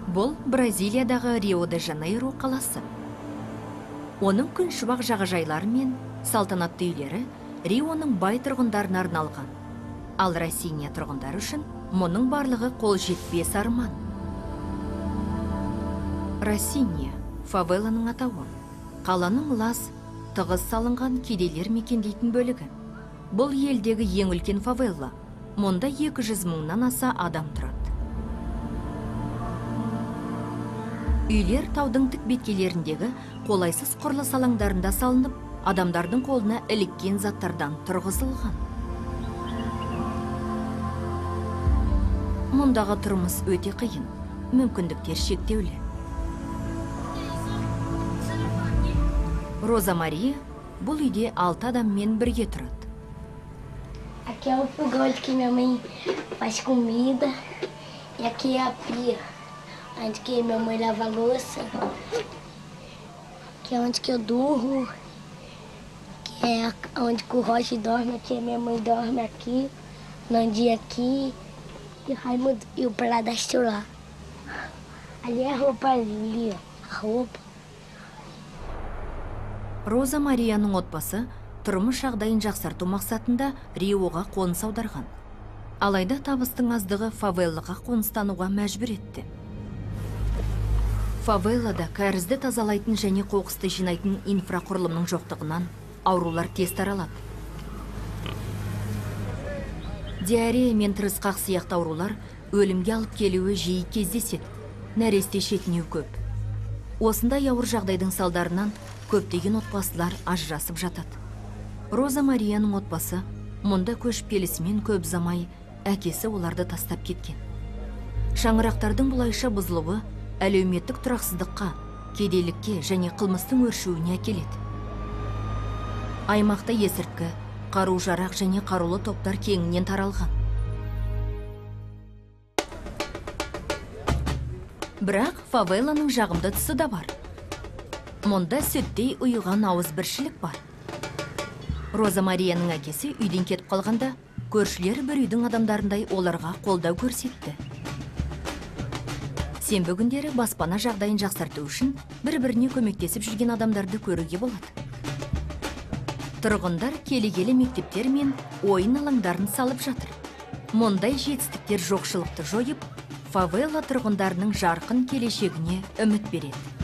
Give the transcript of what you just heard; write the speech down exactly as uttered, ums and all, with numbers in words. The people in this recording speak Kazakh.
Бұл Бразилиядағы Рио-де-Жанейро қаласы. Оның күншуақ жағажайлары мен салтанатты үйлері Рионың бай тұрғындарына арналған. Ал Россиния тұрғындары үшін мұның барлығы қол жетпес арман. Россиния фавеланың атауы. Қаланың лас, тығыз салынған кедейлер мекендейтін бөлігі. Бұл елдегі ең үлкен фавела. Мұнда екі жүз мыңнан аса адам тұрады. Үйлер таудың тік беткейлеріндегі қолайсыз құрылыс алаңдарында салынып, адамдардың қолына іліккен заттардан тұрғызылған. Мұндағы тұрмыс өте қиын, мүмкіндіктер шектеулі. Роза Мария бұл үйде алты адаммен бірге тұрады. Aqui é o fogão que minha mãe faz comida. E aqui é a pia, onde que minha mãe lava a louça. Aqui é onde que eu durmo. Aqui é onde que o Roger dorme. Aqui é minha mãe dorme aqui. Nandi aqui. E o Raimundo e o padrasto lá. Ali é a roupa ali, ó. A roupa. Роза Марияның отбасы тұрмыс жағдайын жақсарту мақсатында Риоға қоныс аударған. Алайда табыстың аздығы фавелаға қоныстануға мәжбүр етті. Фавелада кәрізді тазалайтын және қоқысты жинайтын инфрақұрылымның жоқтығынан аурулар тез таралады. Диарея мен тырысқақ сияқты аурулар өлімге алып келуі жиі кездеседі. Нәресте шетінеу көп. Осындай ауыр жағдайдың салдарынан көптеген отбасылар ажырасып жатады. Роза Марияның отбасы мұнда көшіп келісімен көп замай әкесі оларды тастап кеткен. Шаңырақтардың бұлайша бұзылуы әлеуметтік тұрақсыздыққа, кедейлікке және қылмыстың өршуіне әкеледі. Аймақта есірткі, қару-жарақ және қарулы топтар кеңінен таралған. Бірақ фавеланың жағымды тұсы да бар. Мұнда сүттей ұйыған ауыз біршілік бар. Роза Марияның әкесі үйден кетіп қалғанда, көршілер бір үйдің адамдарындай оларға қолдау көрсетті. Сенбі күндері баспана жағдайын жақсарту үшін бір-біріне көмектесіп жүрген адамдарды көруге болады. Тұрғындар келе-келе мектептер мен ойын алаңдарын салып жатыр. Мұндай жетістіктер жоқшылықты жойып, фавела тұрғындарының жарқын келешегіне үміт береді.